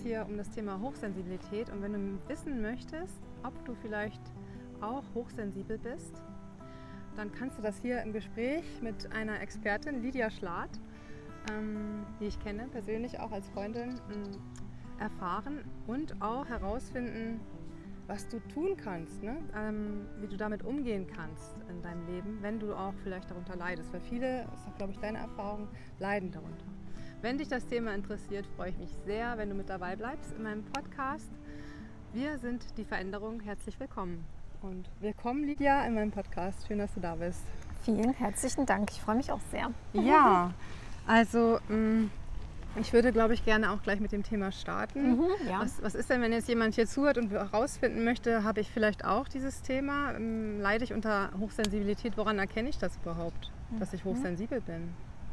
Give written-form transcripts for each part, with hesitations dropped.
hier um das Thema Hochsensibilität und wenn du wissen möchtest, ob du vielleicht auch hochsensibel bist, dann kannst du das hier im Gespräch mit einer Expertin, Lydia Schlath, die ich kenne, persönlich auch als Freundin, erfahren und auch herausfinden, was du tun kannst, ne? Wie du damit umgehen kannst in deinem Leben, wenn du auch vielleicht darunter leidest. Weil viele, das ist auch, glaube ich, deine Erfahrung, leiden darunter. Wenn dich das Thema interessiert, freue ich mich sehr, wenn du mit dabei bleibst in meinem Podcast. Wir sind die Veränderung. Herzlich willkommen. Und willkommen, Lydia, in meinem Podcast. Schön, dass du da bist. Vielen herzlichen Dank. Ich freue mich auch sehr. Ja, also ich würde, glaube ich, gerne auch gleich mit dem Thema starten. Ja. Was ist denn, wenn jetzt jemand hier zuhört und herausfinden möchte, habe ich vielleicht auch dieses Thema? Leide ich unter Hochsensibilität? Woran erkenne ich das überhaupt, dass ich hochsensibel bin?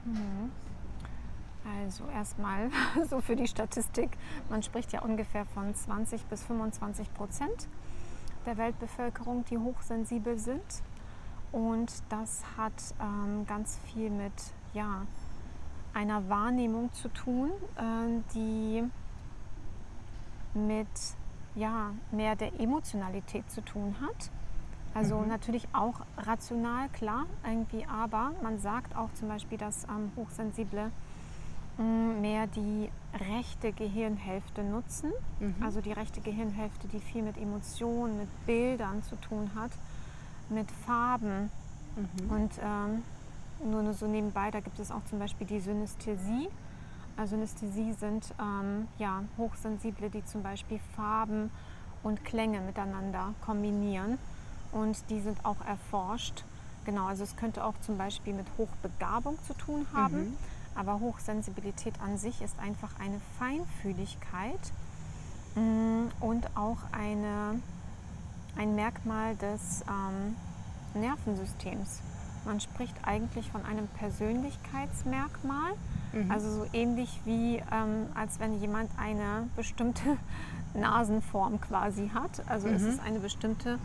Also erstmal so für die Statistik. Man spricht ja ungefähr von 20 bis 25% der Weltbevölkerung, die hochsensibel sind. Und das hat ganz viel mit einer Wahrnehmung zu tun, die mit mehr der Emotionalität zu tun hat. Also natürlich auch rational, klar, irgendwie, aber man sagt auch zum Beispiel, dass Hochsensible mehr die rechte Gehirnhälfte nutzen. Also die rechte Gehirnhälfte, die viel mit Emotionen, mit Bildern zu tun hat, mit Farben. Und nur so nebenbei, da gibt es auch zum Beispiel die Synästhesie. Also Synästhesie sind Hochsensible, die zum Beispiel Farben und Klänge miteinander kombinieren. Und die sind auch erforscht. Genau, also es könnte auch zum Beispiel mit Hochbegabung zu tun haben. Aber Hochsensibilität an sich ist einfach eine Feinfühligkeit und auch ein Merkmal des Nervensystems. Man spricht eigentlich von einem Persönlichkeitsmerkmal, also so ähnlich wie als wenn jemand eine bestimmte Nasenform quasi hat. Also es ist eine bestimmte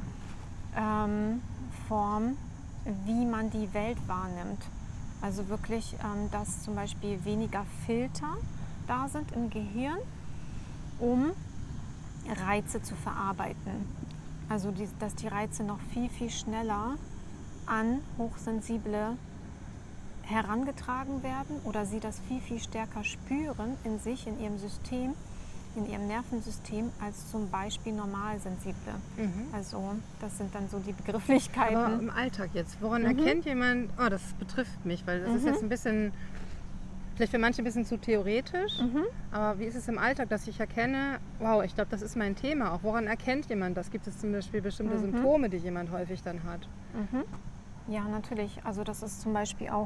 Form, wie man die Welt wahrnimmt. Also wirklich, dass zum Beispiel weniger Filter da sind im Gehirn, um Reize zu verarbeiten. Also dass die Reize noch viel, viel schneller an Hochsensible herangetragen werden oder sie das viel, viel stärker spüren in sich, in ihrem System, in ihrem Nervensystem als zum Beispiel Normalsensible. Also das sind dann so die Begrifflichkeiten. Aber im Alltag jetzt, woran erkennt jemand, oh, das betrifft mich, weil das ist jetzt ein bisschen, vielleicht für manche ein bisschen zu theoretisch, aber wie ist es im Alltag, dass ich erkenne, wow, ich glaube, das ist mein Thema. Auch woran erkennt jemand das? Gibt es zum Beispiel bestimmte Symptome, die jemand häufig dann hat? Ja, natürlich. Also das ist zum Beispiel auch,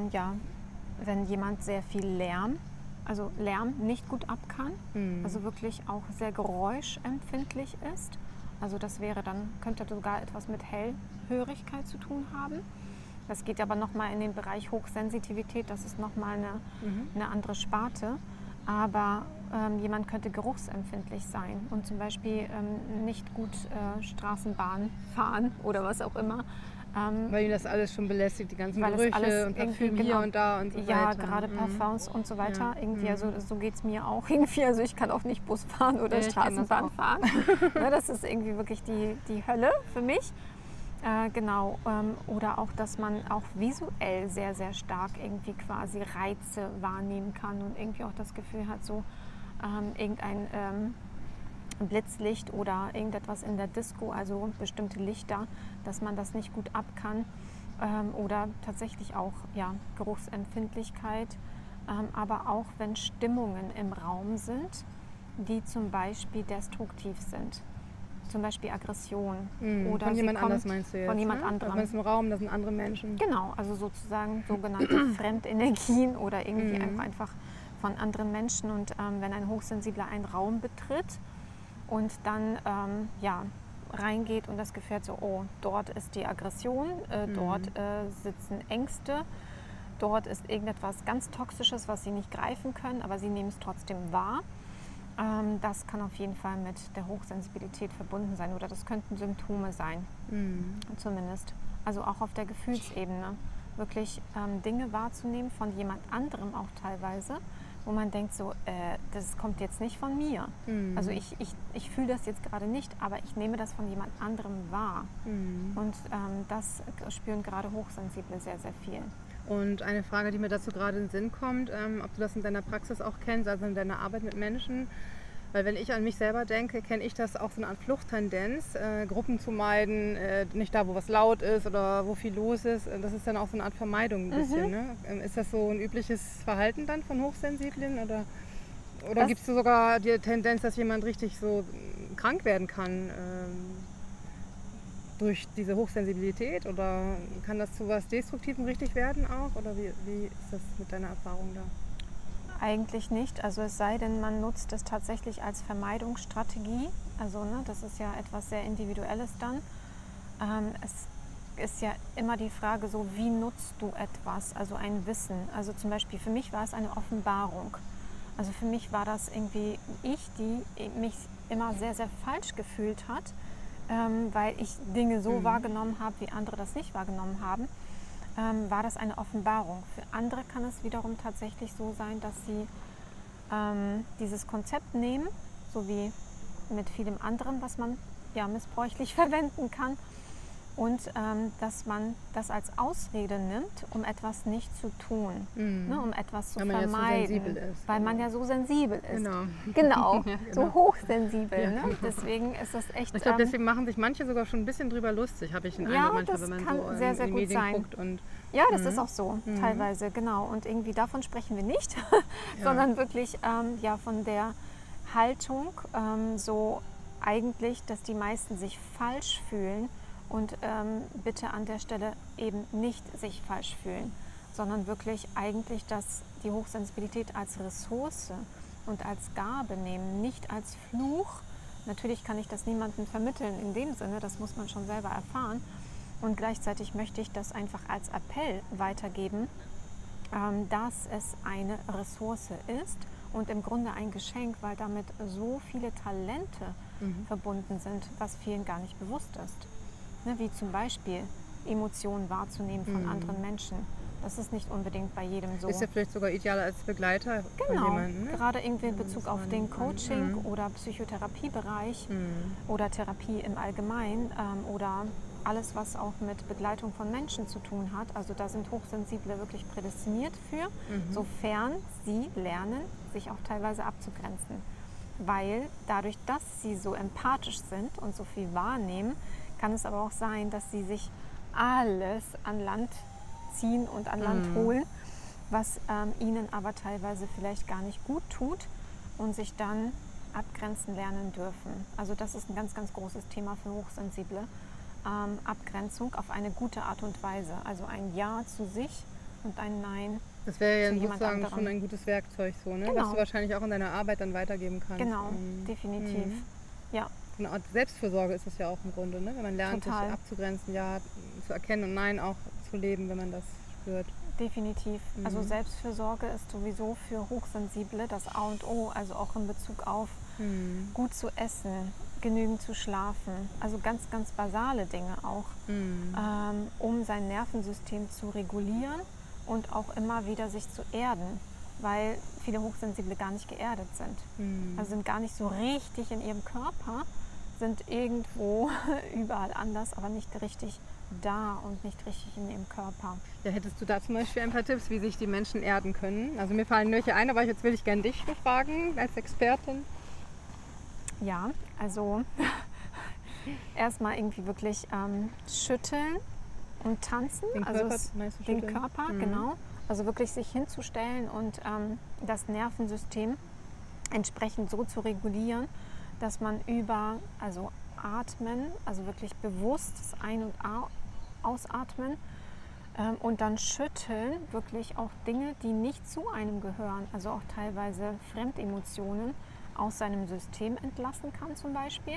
wenn jemand sehr viel Lärm nicht gut ab kann, also wirklich auch sehr geräuschempfindlich ist. Also das könnte sogar etwas mit Hellhörigkeit zu tun haben. Das geht aber nochmal in den Bereich Hochsensitivität, das ist nochmal eine andere Sparte. Aber jemand könnte geruchsempfindlich sein und zum Beispiel nicht gut Straßenbahn fahren oder was auch immer. Weil ihn das alles schon belästigt, die ganzen Gerüche und Parfüm hier und da und so weiter. Ja, gerade Parfums und so weiter. Irgendwie, also so geht es mir auch irgendwie. Also ich kann auch nicht Bus fahren oder Straßenbahn fahren. Das ist irgendwie wirklich die Hölle für mich. Genau. Oder auch, dass man auch visuell sehr, sehr stark irgendwie quasi Reize wahrnehmen kann und irgendwie auch das Gefühl hat, so irgendein Blitzlicht oder irgendetwas in der Disco, also bestimmte Lichter, dass man das nicht gut ab kann. Oder tatsächlich auch Geruchsempfindlichkeit, aber auch wenn Stimmungen im Raum sind, die zum Beispiel destruktiv sind. Zum Beispiel Aggression. Oder von jemand anders meinst du jetzt? Von jemand anderem. Man ist im Raum, da sind andere Menschen. Genau, also sozusagen sogenannte Fremdenergien oder irgendwie einfach von anderen Menschen. Und wenn ein Hochsensibler einen Raum betritt und dann reingeht und das Gefühl hat, so, oh, dort ist die Aggression, dort sitzen Ängste, dort ist irgendetwas ganz Toxisches, was sie nicht greifen können, aber sie nehmen es trotzdem wahr. Das kann auf jeden Fall mit der Hochsensibilität verbunden sein oder das könnten Symptome sein, zumindest. Also auch auf der Gefühlsebene, wirklich Dinge wahrzunehmen von jemand anderem auch teilweise, wo man denkt so, das kommt jetzt nicht von mir. Also ich fühle das jetzt gerade nicht, aber ich nehme das von jemand anderem wahr. Und das spüren gerade Hochsensible sehr, sehr viel. Und eine Frage, die mir dazu gerade in den Sinn kommt, ob du das in deiner Praxis auch kennst, also in deiner Arbeit mit Menschen. Weil wenn ich an mich selber denke, kenne ich das auch so eine Art Fluchttendenz, Gruppen zu meiden, nicht da, wo was laut ist oder wo viel los ist. Das ist dann auch so eine Art Vermeidung ein bisschen. Ne? Ist das so ein übliches Verhalten dann von Hochsensiblen? Oder gibt es sogar die Tendenz, dass jemand richtig so krank werden kann durch diese Hochsensibilität? Oder kann das zu was Destruktivem richtig werden auch? Oder wie ist das mit deiner Erfahrung da? Eigentlich nicht, also es sei denn, man nutzt es tatsächlich als Vermeidungsstrategie, also das ist ja etwas sehr Individuelles dann. Es ist ja immer die Frage so, wie nutzt du etwas, also ein Wissen, also zum Beispiel für mich war es eine Offenbarung, also für mich war das irgendwie die mich immer sehr, sehr falsch gefühlt hat, weil ich Dinge so wahrgenommen habe, wie andere das nicht wahrgenommen haben. War das eine Offenbarung. Für andere kann es wiederum tatsächlich so sein, dass sie dieses Konzept nehmen, so wie mit vielem anderen, was man ja missbräuchlich verwenden kann, und dass man das als Ausrede nimmt, um etwas nicht zu tun, ne, um etwas zu vermeiden, weil man ja so sensibel ist. Genau. So hochsensibel. Ja, ne? genau. Deswegen ist das echt... Ich glaube, deswegen machen sich manche sogar schon ein bisschen drüber lustig, habe ich den Eindruck manchmal, wenn man so sehr, sehr in die gut Medien sein. guckt. Und ja, das ist auch so, teilweise, genau. Und irgendwie davon sprechen wir nicht, sondern wirklich von der Haltung, so eigentlich, dass die meisten sich falsch fühlen. Und bitte an der Stelle eben nicht sich falsch fühlen, sondern wirklich eigentlich, dass die Hochsensibilität als Ressource und als Gabe nehmen, nicht als Fluch. Natürlich kann ich das niemandem vermitteln in dem Sinne, das muss man schon selber erfahren. Und gleichzeitig möchte ich das einfach als Appell weitergeben, dass es eine Ressource ist und im Grunde ein Geschenk, weil damit so viele Talente verbunden sind, was vielen gar nicht bewusst ist. Ne, wie zum Beispiel Emotionen wahrzunehmen von anderen Menschen. Das ist nicht unbedingt bei jedem so. Ist ja vielleicht sogar ideal als Begleiter von jemandem. Ne? Gerade irgendwie in Bezug auf den Coaching- oder Psychotherapiebereich oder Therapie im Allgemeinen oder alles, was auch mit Begleitung von Menschen zu tun hat. Also da sind Hochsensible wirklich prädestiniert für, sofern sie lernen, sich auch teilweise abzugrenzen. Weil dadurch, dass sie so empathisch sind und so viel wahrnehmen, kann es aber auch sein, dass sie sich alles an Land ziehen und an Land holen, was ihnen aber teilweise vielleicht gar nicht gut tut und sich dann abgrenzen lernen dürfen. Also das ist ein ganz, ganz großes Thema für Hochsensible. Abgrenzung auf eine gute Art und Weise. Also ein Ja zu sich und ein Nein. Das wäre ja sozusagen schon ein gutes Werkzeug, so, ne? Genau. Was du wahrscheinlich auch in deiner Arbeit dann weitergeben kannst. Genau, definitiv. Ja. Eine Art Selbstfürsorge ist es ja auch im Grunde, ne? Wenn man lernt, sich abzugrenzen, ja, zu erkennen und Nein auch zu leben, wenn man das spürt. Definitiv. Also Selbstfürsorge ist sowieso für Hochsensible das A und O, also auch in Bezug auf gut zu essen, genügend zu schlafen, also ganz, ganz basale Dinge auch, um sein Nervensystem zu regulieren und auch immer wieder sich zu erden, weil viele Hochsensible gar nicht geerdet sind. Also sind gar nicht so richtig in ihrem Körper, sind irgendwo überall anders, aber nicht richtig da und nicht richtig in ihrem Körper. Ja, hättest du da zum Beispiel ein paar Tipps, wie sich die Menschen erden können? Also mir fallen welche ein, aber jetzt will ich gerne dich befragen als Expertin. Ja, also erstmal irgendwie wirklich schütteln und tanzen. Den Körper, genau. Also wirklich sich hinzustellen und das Nervensystem entsprechend so zu regulieren, dass man atmen, also wirklich bewusstes Ein- und Ausatmen und dann schütteln, wirklich auch Dinge, die nicht zu einem gehören, also auch teilweise Fremdemotionen aus seinem System entlassen kann zum Beispiel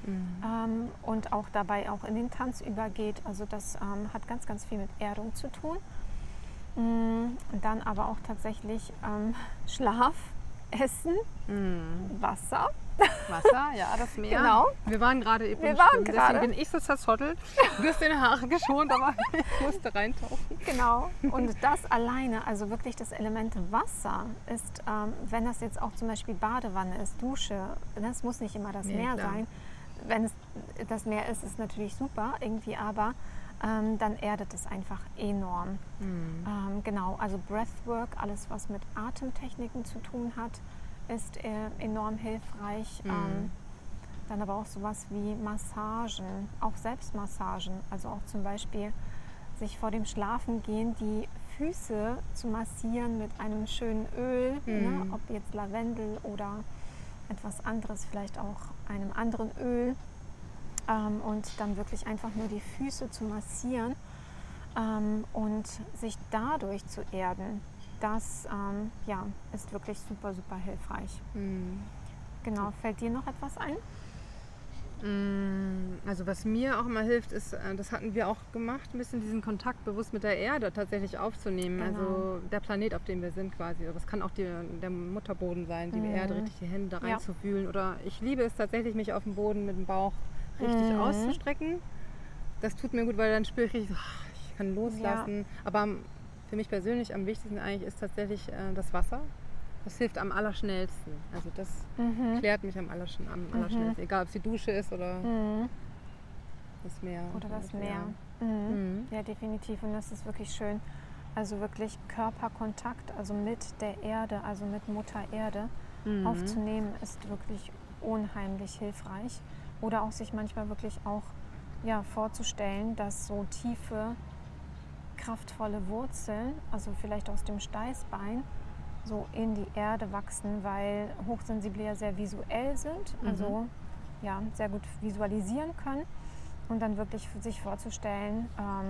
und auch dabei auch in den Tanz übergeht. Also das hat ganz, ganz viel mit Erdung zu tun. Und dann aber auch tatsächlich Schlaf Essen, Wasser. Wasser, ja, das Meer. Genau. Wir waren gerade eben Wir waren schwimmen, gerade. deswegen bin ich so zerzottelt. Du hast deine Haare geschont, aber ich musste reintauchen. Genau. Und das alleine, also wirklich das Element Wasser ist, wenn das jetzt auch zum Beispiel Badewanne ist, Dusche, das muss nicht immer das Nee, Meer klar. sein. Wenn es das Meer ist, ist natürlich super irgendwie, aber dann erdet es einfach enorm. Genau, also Breathwork, alles was mit Atemtechniken zu tun hat, ist enorm hilfreich. Dann aber auch sowas wie Massagen, auch Selbstmassagen, also auch zum Beispiel sich vor dem Schlafengehen die Füße zu massieren mit einem schönen Öl, ne, ob jetzt Lavendel oder etwas anderes, vielleicht auch einem anderen Öl, und dann wirklich einfach nur die Füße zu massieren und sich dadurch zu erden. Das ja, ist wirklich super, super hilfreich. Genau, fällt dir noch etwas ein? Also was mir auch immer hilft, ist, das hatten wir auch gemacht, ein bisschen diesen Kontakt bewusst mit der Erde tatsächlich aufzunehmen. Genau. Also der Planet, auf dem wir sind quasi. Aber es kann auch der Mutterboden sein, die Erde, richtig die Hände da Ja. reinzuwühlen. Oder ich liebe es tatsächlich, mich auf dem Boden mit dem Bauch richtig auszustrecken. Das tut mir gut, weil dann spüre ich richtig, ich kann loslassen. Aber für mich persönlich am wichtigsten eigentlich ist tatsächlich das Wasser. Das hilft am allerschnellsten. Also das klärt mich am allerschnellsten. Egal, ob es die Dusche ist oder das Meer. Oder das Ja. Meer. Ja, definitiv. Und das ist wirklich schön. Also wirklich Körperkontakt, also mit der Erde, also mit Mutter Erde aufzunehmen, ist wirklich unheimlich hilfreich. Oder auch sich manchmal wirklich auch vorzustellen, dass so tiefe, kraftvolle Wurzeln, also vielleicht aus dem Steißbein, so in die Erde wachsen, weil Hochsensible ja sehr visuell sind, also sehr gut visualisieren können und dann wirklich für sich vorzustellen,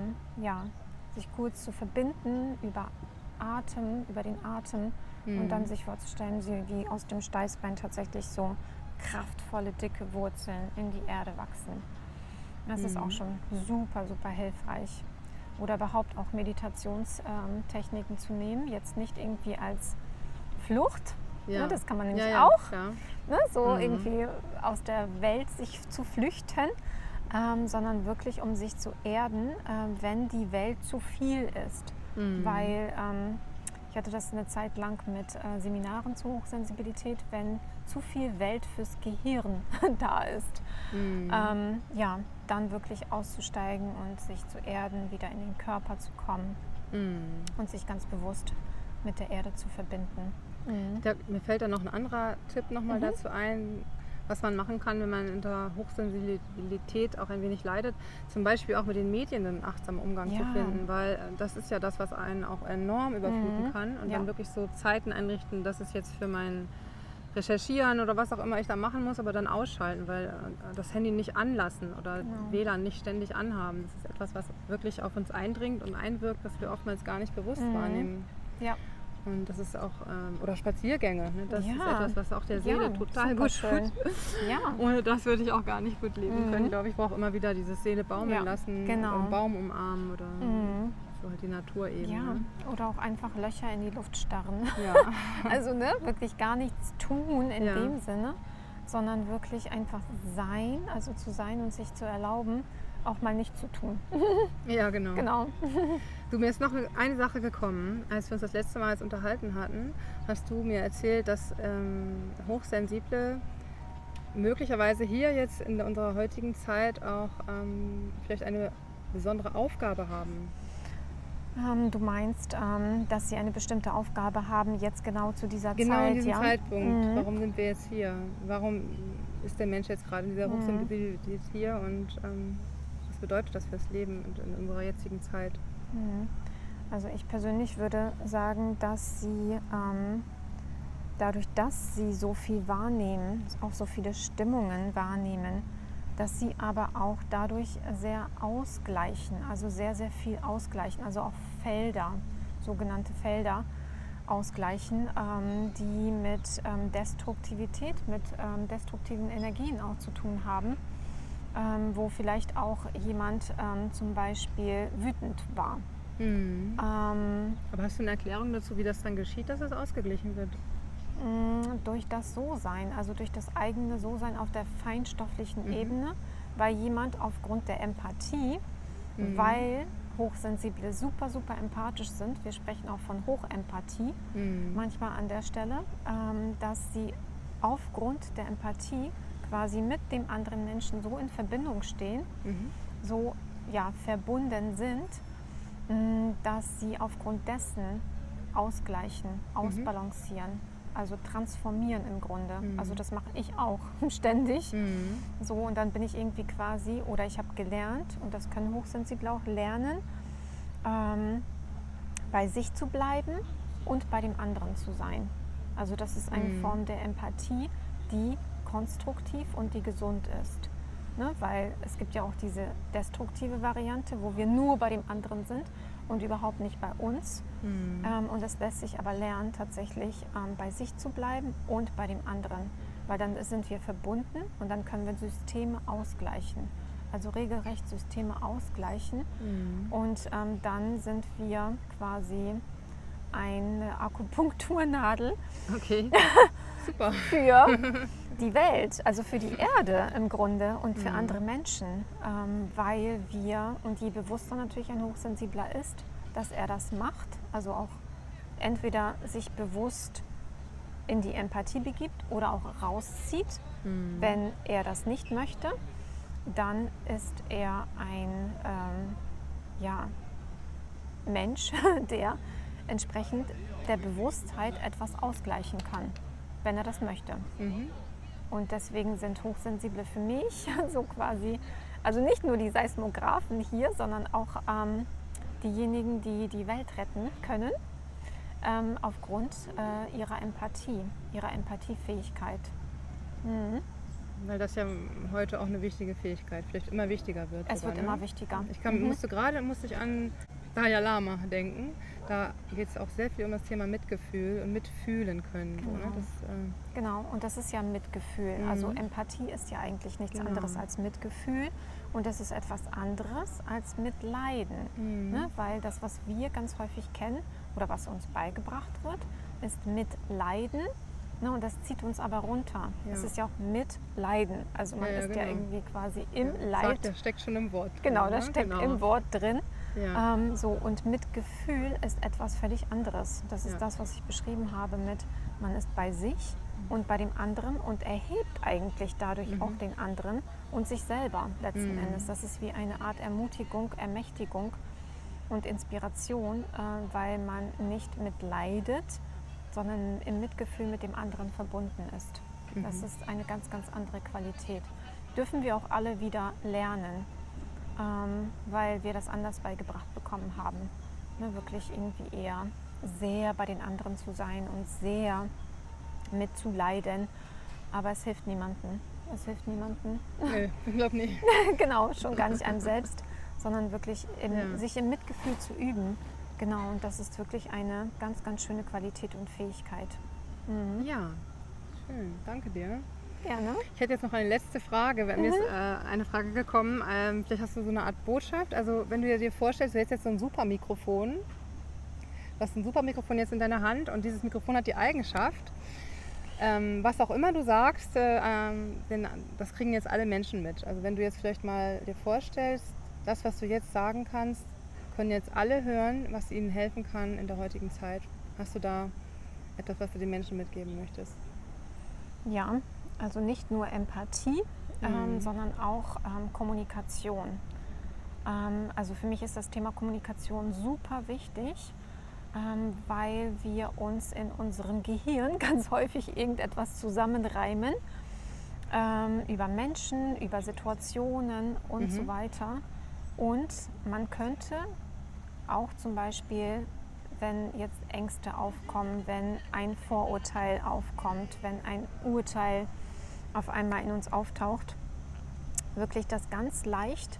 sich kurz zu verbinden über den Atem und dann sich vorzustellen, wie aus dem Steißbein tatsächlich so kraftvolle, dicke Wurzeln in die Erde wachsen. Das ist auch schon super, super hilfreich. Oder überhaupt auch Meditationstechniken zu nehmen, jetzt nicht irgendwie als Flucht, ne, das kann man nämlich auch, ne, so irgendwie aus der Welt sich zu flüchten, sondern wirklich um sich zu erden, wenn die Welt zu viel ist. Weil ich hatte das eine Zeit lang mit Seminaren zur Hochsensibilität, wenn zu viel Welt fürs Gehirn da ist. Dann wirklich auszusteigen und sich zu erden, wieder in den Körper zu kommen und sich ganz bewusst mit der Erde zu verbinden. Mir fällt da noch ein anderer Tipp nochmal dazu ein, was man machen kann, wenn man unter Hochsensibilität auch ein wenig leidet. Zum Beispiel auch mit den Medien einen achtsamen Umgang zu finden, weil das ist ja das, was einen auch enorm überfluten kann. Und dann wirklich so Zeiten einrichten, dass es jetzt für mein Recherchieren oder was auch immer ich da machen muss, aber dann ausschalten, weil das Handy nicht anlassen oder WLAN nicht ständig anhaben. Das ist etwas, was wirklich auf uns eindringt und einwirkt, was wir oftmals gar nicht bewusst wahrnehmen. Ja. Und das ist auch, oder Spaziergänge, ne? Das ist etwas, was auch der Seele total gut tut. Ohne das würde ich auch gar nicht gut leben können. Ich glaube, ich brauche immer wieder dieses Seele baumeln lassen, und einen Baum umarmen oder so halt die Natur eben. Ja, ne? oder auch einfach Löcher in die Luft starren. Ja. Also wirklich gar nichts tun in dem Sinne, sondern wirklich einfach sein, also zu sein und sich zu erlauben, auch mal nicht zu tun. Ja, genau. Genau. Du, mir ist noch eine Sache gekommen, als wir uns das letzte Mal unterhalten hatten, hast du mir erzählt, dass Hochsensible möglicherweise hier jetzt in unserer heutigen Zeit auch vielleicht eine besondere Aufgabe haben. Du meinst, dass sie eine bestimmte Aufgabe haben, jetzt genau zu dieser Zeit? Genau in diesem Zeitpunkt. Warum sind wir jetzt hier? Warum ist der Mensch jetzt gerade in dieser Hochsensibilität hier und was bedeutet das fürs Leben und in unserer jetzigen Zeit? Also ich persönlich würde sagen, dass sie dadurch, dass sie so viel wahrnehmen, auch so viele Stimmungen wahrnehmen, dass sie aber auch dadurch sehr ausgleichen, also sehr, sehr viel ausgleichen, also auch Felder, sogenannte Felder ausgleichen, die mit Destruktivität, mit destruktiven Energien auch zu tun haben, wo vielleicht auch jemand zum Beispiel wütend war. Aber hast du eine Erklärung dazu, wie das dann geschieht, dass es ausgeglichen wird? Durch das So-Sein, also durch das eigene So-Sein auf der feinstofflichen Ebene, weil jemand aufgrund der Empathie, weil Hochsensible super, super empathisch sind, wir sprechen auch von Hochempathie manchmal an der Stelle, dass sie aufgrund der Empathie quasi mit dem anderen Menschen so in Verbindung stehen, so verbunden sind, dass sie aufgrund dessen ausgleichen, ausbalancieren, also transformieren im Grunde. Also das mache ich auch ständig. So, und dann bin ich irgendwie quasi, oder ich habe gelernt, und das können Hochsensible auch lernen, bei sich zu bleiben und bei dem anderen zu sein. Also das ist eine Form der Empathie, die konstruktiv und die gesund ist. Ne? Weil es gibt ja auch diese destruktive Variante, wo wir nur bei dem anderen sind und überhaupt nicht bei uns. Und es lässt sich aber lernen, tatsächlich bei sich zu bleiben und bei dem anderen. Weil dann sind wir verbunden und dann können wir Systeme ausgleichen. Also regelrecht Systeme ausgleichen. Und dann sind wir quasi eine Akupunkturnadel Super. für die Welt, also für die Erde im Grunde und für andere Menschen, weil wir, und je bewusster natürlich ein Hochsensibler ist, dass er das macht, also auch entweder sich bewusst in die Empathie begibt oder auch rauszieht, wenn er das nicht möchte, dann ist er ein Mensch, der entsprechend der Bewusstheit etwas ausgleichen kann, wenn er das möchte. Und deswegen sind Hochsensible für mich so quasi, also nicht nur die Seismographen hier, sondern auch diejenigen, die die Welt retten können, aufgrund ihrer Empathie, ihrer Empathiefähigkeit. Weil das ja heute auch eine wichtige Fähigkeit, vielleicht immer wichtiger wird. Es wird immer wichtiger. Musste ich an Dalai Lama denken. Da geht es auch sehr viel um das Thema Mitgefühl und mitfühlen können. Genau. So, ne? Genau, und das ist ja Mitgefühl. Also Empathie ist ja eigentlich nichts anderes als Mitgefühl. Und das ist etwas anderes als Mitleiden. Ne? Weil das, was wir ganz häufig kennen oder was uns beigebracht wird, ist Mitleiden. Ne? Und das zieht uns aber runter. Es ist ja auch Mitleiden. Also man ist ja irgendwie quasi im Leid. Das steckt schon im Wort drin. Genau, das steckt im Wort drin. Ja. Und Mitgefühl ist etwas völlig anderes. Das ist das, was ich beschrieben habe mit, man ist bei sich und bei dem anderen und erhebt eigentlich dadurch auch den anderen und sich selber letzten Endes. Das ist wie eine Art Ermutigung, Ermächtigung und Inspiration, weil man nicht mitleidet, sondern im Mitgefühl mit dem anderen verbunden ist. Das ist eine ganz, ganz andere Qualität. Dürfen wir auch alle wieder lernen, weil wir das anders beigebracht bekommen haben. Ne, wirklich irgendwie eher sehr bei den anderen zu sein und sehr mitzuleiden. Aber es hilft niemandem. Es hilft niemandem. Nee, ich glaube nicht. Genau, schon gar nicht einem selbst, sondern wirklich sich im Mitgefühl zu üben. Genau, und das ist wirklich eine ganz, ganz schöne Qualität und Fähigkeit. Ja, schön. Danke dir. Gerne. Ich hätte jetzt noch eine letzte Frage. Mir ist eine Frage gekommen. Vielleicht hast du so eine Art Botschaft. Also wenn du dir vorstellst, du hättest jetzt so ein Supermikrofon. Du hast ein Supermikrofon jetzt in deiner Hand und dieses Mikrofon hat die Eigenschaft, was auch immer du sagst, das kriegen jetzt alle Menschen mit. Also wenn du jetzt vielleicht mal dir vorstellst, das, was du jetzt sagen kannst, können jetzt alle hören, was ihnen helfen kann in der heutigen Zeit. Hast du da etwas, was du den Menschen mitgeben möchtest? Ja, also nicht nur Empathie, sondern auch Kommunikation. Also für mich ist das Thema Kommunikation super wichtig, weil wir uns in unserem Gehirn ganz häufig irgendetwas zusammenreimen über Menschen, über Situationen und so weiter. Und man könnte auch zum Beispiel, wenn jetzt Ängste aufkommen, wenn ein Vorurteil aufkommt, wenn ein Urteil auf einmal in uns auftaucht, wirklich das ganz leicht,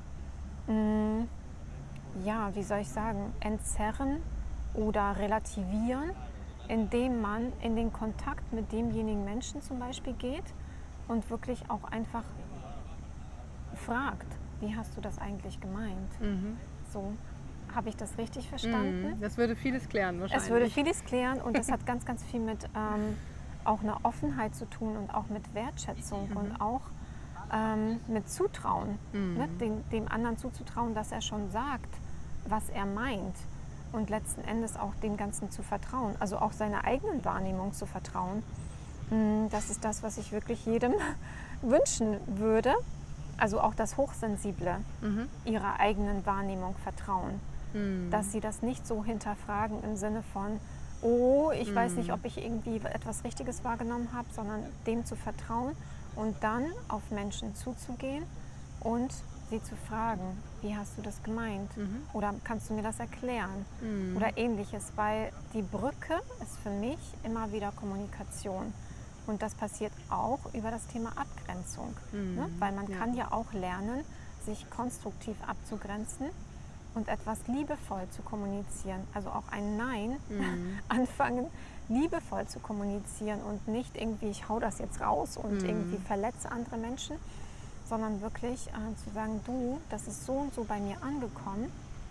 wie soll ich sagen, entzerren oder relativieren, indem man in den Kontakt mit demjenigen Menschen zum Beispiel geht und wirklich auch einfach fragt, wie hast du das eigentlich gemeint? So, habe ich das richtig verstanden? Das würde vieles klären wahrscheinlich. Es würde vieles klären und das hat ganz, ganz viel mit auch eine Offenheit zu tun und auch mit Wertschätzung und auch mit Zutrauen, ne? Dem anderen zuzutrauen, dass er schon sagt, was er meint und letzten Endes auch dem Ganzen zu vertrauen, also auch seiner eigenen Wahrnehmung zu vertrauen. Das ist das, was ich wirklich jedem wünschen würde, also auch das Hochsensible ihrer eigenen Wahrnehmung vertrauen, dass sie das nicht so hinterfragen im Sinne von, oh, ich weiß nicht, ob ich irgendwie etwas Richtiges wahrgenommen habe, sondern dem zu vertrauen und dann auf Menschen zuzugehen und sie zu fragen, wie hast du das gemeint? Oder kannst du mir das erklären? Oder ähnliches, weil die Brücke ist für mich immer wieder Kommunikation. Und das passiert auch über das Thema Abgrenzung. Ne? Weil man kann ja auch lernen, sich konstruktiv abzugrenzen und etwas liebevoll zu kommunizieren. Also auch ein Nein anfangen, liebevoll zu kommunizieren und nicht irgendwie, ich hau das jetzt raus und irgendwie verletze andere Menschen, sondern wirklich zu sagen, du, das ist so und so bei mir angekommen.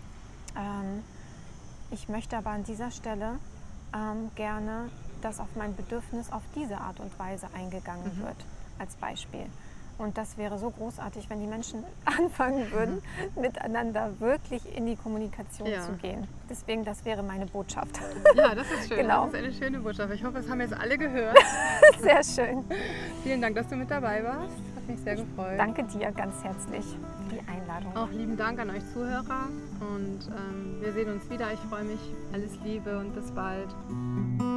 Ich möchte aber an dieser Stelle gerne, dass auf mein Bedürfnis auf diese Art und Weise eingegangen wird, als Beispiel. Und das wäre so großartig, wenn die Menschen anfangen würden, miteinander wirklich in die Kommunikation zu gehen. Deswegen, das wäre meine Botschaft. Ja, das ist schön. Genau. Das ist eine schöne Botschaft. Ich hoffe, es haben jetzt alle gehört. Sehr schön. Vielen Dank, dass du mit dabei warst. Hat mich sehr gefreut. Danke dir ganz herzlich für die Einladung. Auch lieben Dank an euch Zuhörer und wir sehen uns wieder. Ich freue mich. Alles Liebe und bis bald.